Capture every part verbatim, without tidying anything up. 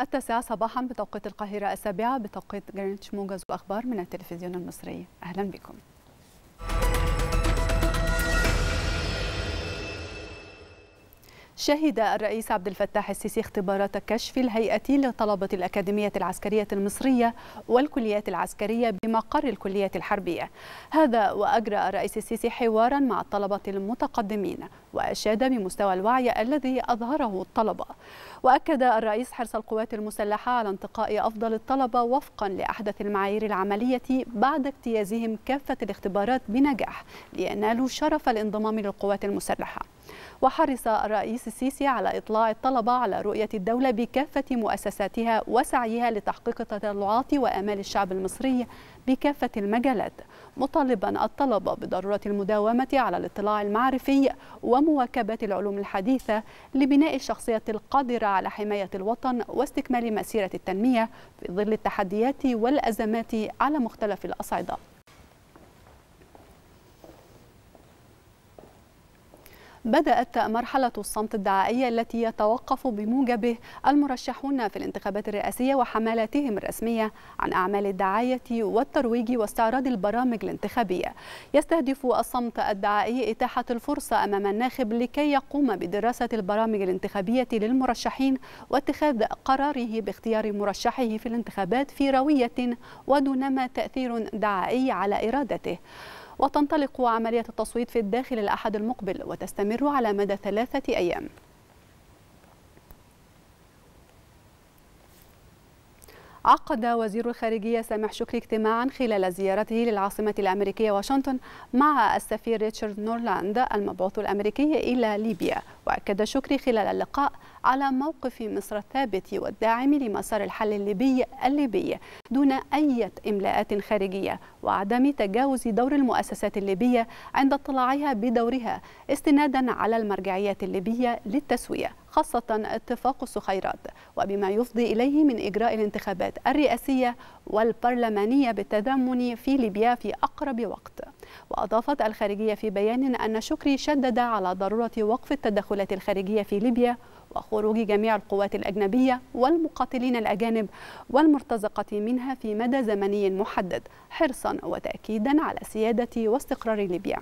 التاسعة صباحا بتوقيت القاهرة، السابعة بتوقيت جرينتش. موجز الأخبار من التلفزيون المصري، أهلا بكم. شهد الرئيس عبد الفتاح السيسي اختبارات كشف الهيئة لطلبة الأكاديمية العسكرية المصرية والكليات العسكرية بمقر الكليات الحربية. هذا وأجرى الرئيس السيسي حوارا مع الطلبة المتقدمين، وأشاد بمستوى الوعي الذي أظهره الطلبة. وأكد الرئيس حرص القوات المسلحة على انتقاء أفضل الطلبة وفقا لأحدث المعايير العملية بعد اجتيازهم كافة الاختبارات بنجاح لينالوا شرف الانضمام للقوات المسلحة. وحرص الرئيس السيسي على إطلاع الطلبة على رؤية الدولة بكافة مؤسساتها وسعيها لتحقيق تطلعات وآمال الشعب المصري بكافة المجالات، مطالبا الطلبة بضرورة المداومة على الاطلاع المعرفي ومواكبة العلوم الحديثة لبناء الشخصية القادرة على حماية الوطن واستكمال مسيرة التنمية في ظل التحديات والأزمات على مختلف الأصعدة. بدأت مرحلة الصمت الدعائي التي يتوقف بموجبه المرشحون في الانتخابات الرئاسية وحملاتهم الرسمية عن أعمال الدعاية والترويج واستعراض البرامج الانتخابية. يستهدف الصمت الدعائي إتاحة الفرصة أمام الناخب لكي يقوم بدراسة البرامج الانتخابية للمرشحين واتخاذ قراره باختيار مرشحه في الانتخابات في روية ودونما تأثير دعائي على إرادته. وتنطلق عملية التصويت في الداخل الأحد المقبل وتستمر على مدى ثلاثة أيام. عقد وزير الخارجية سامح شكري اجتماعا خلال زيارته للعاصمة الأمريكية واشنطن مع السفير ريتشارد نورلاند المبعوث الأمريكي إلى ليبيا. وأكد شكري خلال اللقاء على موقف مصر الثابت والداعم لمسار الحل الليبي الليبي دون أي إملاءات خارجية، وعدم تجاوز دور المؤسسات الليبية عند اطلاعها بدورها استنادا على المرجعيات الليبية للتسوية، خاصة اتفاق الصخيرات، وبما يفضي إليه من إجراء الانتخابات الرئاسية والبرلمانية بالتضامن في ليبيا في أقرب وقت. وأضافت الخارجية في بيان أن شكري شدد على ضرورة وقف التدخلات الخارجية في ليبيا وخروج جميع القوات الأجنبية والمقاتلين الأجانب والمرتزقة منها في مدى زمني محدد، حرصا وتأكيدا على سيادة واستقرار ليبيا.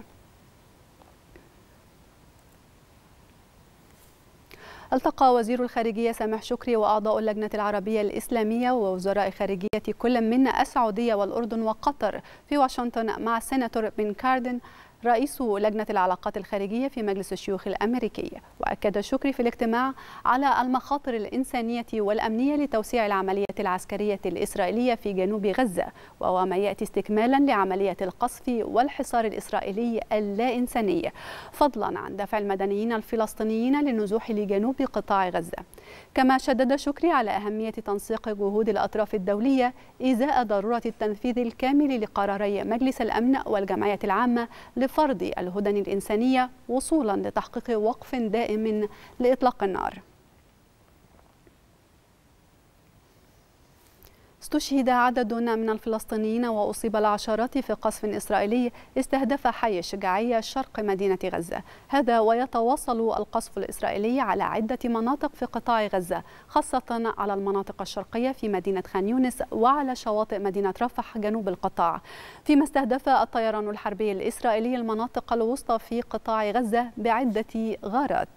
التقى وزير الخارجية سامح شكري وأعضاء اللجنة العربية الإسلامية ووزراء خارجية كل من السعودية والأردن وقطر في واشنطن مع السيناتور بن كاردن رئيس لجنة العلاقات الخارجية في مجلس الشيوخ الأمريكي. وأكد شكري في الاجتماع على المخاطر الإنسانية والأمنية لتوسيع العملية العسكرية الإسرائيلية في جنوب غزة، وهو ما يأتي استكمالا لعملية القصف والحصار الإسرائيلي اللا إنساني، فضلا عن دفع المدنيين الفلسطينيين للنزوح لجنوب قطاع غزة. كما شدد شكري على أهمية تنسيق جهود الأطراف الدولية إزاء ضرورة التنفيذ الكامل لقراري مجلس الأمن والجمعية العامة لفرض الهدن الإنسانية وصولا لتحقيق وقف دائم لإطلاق النار. استشهد عدد من الفلسطينيين وأصيب العشرات في قصف إسرائيلي استهدف حي الشجاعية شرق مدينة غزة. هذا ويتواصل القصف الإسرائيلي على عدة مناطق في قطاع غزة، خاصة على المناطق الشرقية في مدينة خان يونس وعلى شواطئ مدينة رفح جنوب القطاع، فيما استهدف الطيران الحربي الإسرائيلي المناطق الوسطى في قطاع غزة بعدة غارات.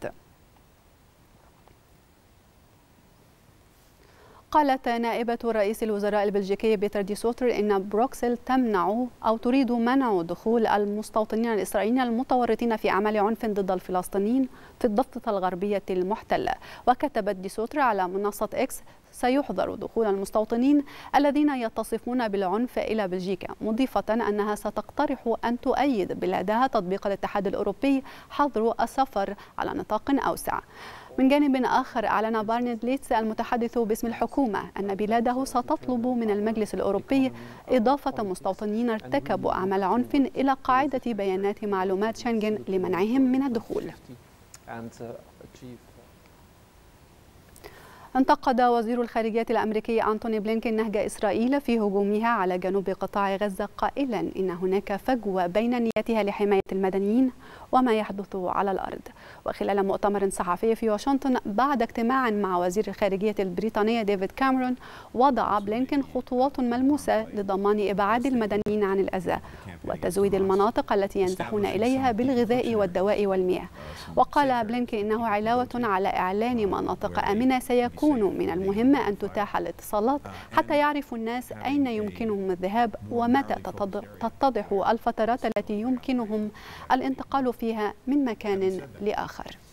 قالت نائبة رئيس الوزراء البلجيكي بيتر دي سوتر إن بروكسل تمنع أو تريد منع دخول المستوطنين الإسرائيليين المتورطين في أعمال عنف ضد الفلسطينيين في الضفة الغربية المحتلة. وكتبت دي سوتر على منصة إكس: سيحظر دخول المستوطنين الذين يتصفون بالعنف إلى بلجيكا، مضيفة أنها ستقترح أن تؤيد بلادها تطبيق الاتحاد الأوروبي حظر السفر على نطاق أوسع. من جانب آخر، أعلن بارنيد ليتس المتحدث باسم الحكومة أن بلاده ستطلب من المجلس الأوروبي إضافة مستوطنين ارتكبوا أعمال عنف إلى قاعدة بيانات معلومات شنغن لمنعهم من الدخول. انتقد وزير الخارجية الأمريكي أنتوني بلينكين نهج إسرائيل في هجومها على جنوب قطاع غزة، قائلا إن هناك فجوة بين نيتها لحماية المدنيين وما يحدث على الأرض. وخلال مؤتمر صحفي في واشنطن بعد اجتماع مع وزير الخارجية البريطانية ديفيد كاميرون، وضع بلينكين خطوات ملموسة لضمان إبعاد المدنيين عن الأذى وتزويد المناطق التي ينزحون إليها بالغذاء والدواء والمياه. وقال بلينكين إنه علاوة على إعلان مناطق آمنة سيكون من المهم أن تتاح الاتصالات حتى يعرف الناس أين يمكنهم الذهاب ومتى تتضح الفترات التي يمكنهم الانتقال فيها من مكان لآخر.